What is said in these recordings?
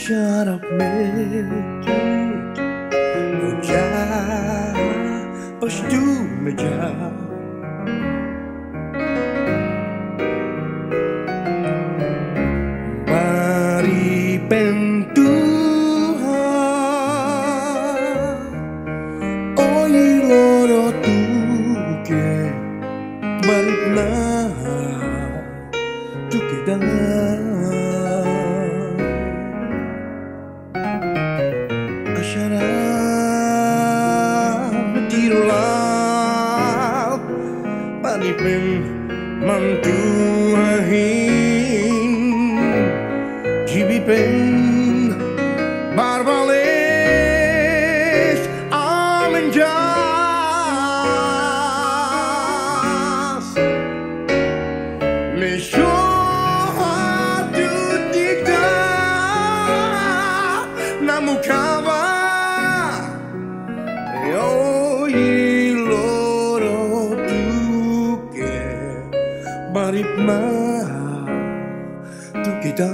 syarat-syarat Bocah pastu meja Mari pentuhan Oi loro tuke Balik na tuke dangan Tirulah panipin mantuahin Jibipin barbales amenjas Meshohatu dikta namukawa Marip na tu kita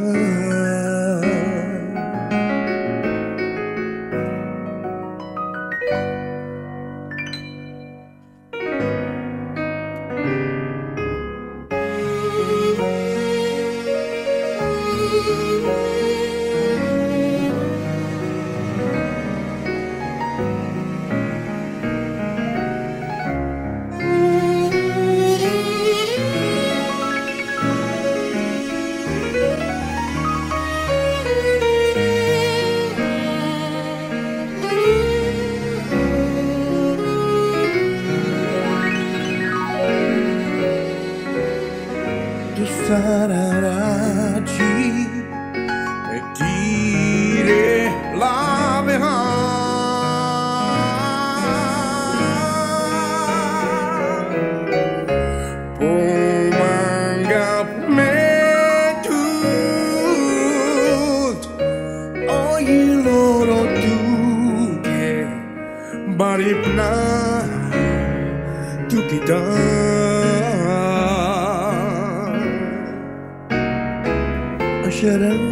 Sararaji e tire la behind Pomanggap metut Oi loro tuke Baripna tu kita Syarat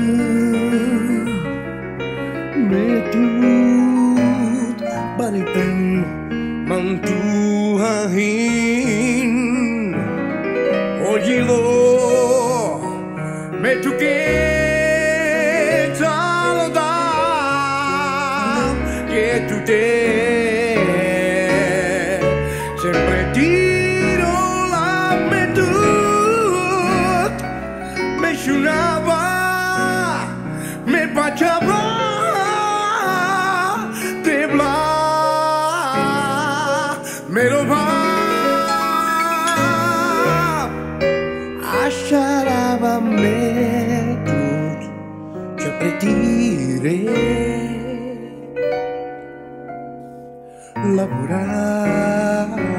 metut baripen mantuahin Ojilo metuke talodam ketute sempre tiro la metut me shunava me bachaba tebla me roba asharaba metut capretire lavorare